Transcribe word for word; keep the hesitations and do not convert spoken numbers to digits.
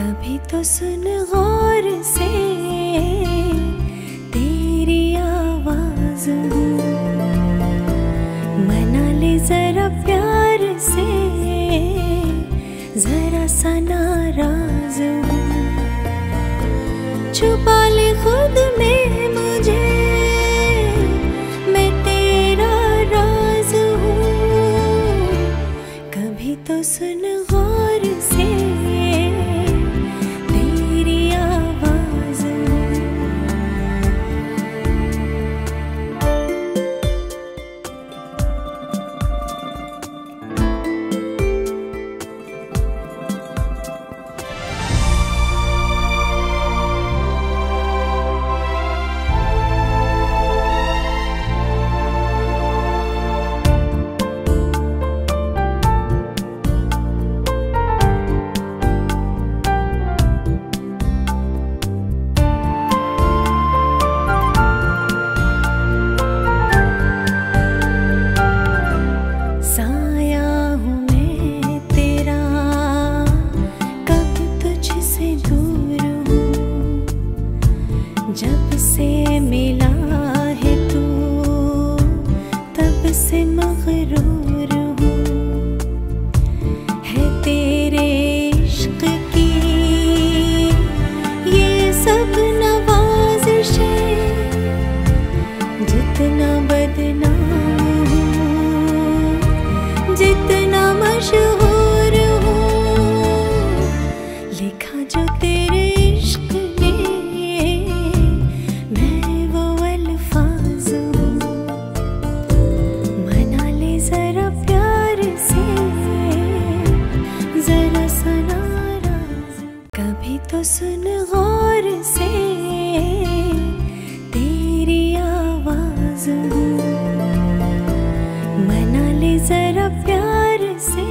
कभी तो सुन गौर से तेरी आवाज हूँ, मना ले जरा प्यार से, जरा सा नाराज हूँ। छुपा ले खुद में मुझे, मैं तेरा राज हूँ। कभी तो सुन गौर से तेरी आवाज हूँ। जब से मिला है तू, तब से मगरूर हूँ। है तेरे इश्क की ये सब नवाज़िशें, जितना बदनाम हूँ, जितना मशहूर हूँ, लिखा जो तेरे इश्क ने, तो सुन गौर से तेरी आवाज हूँ, मना ले जरा प्यार से।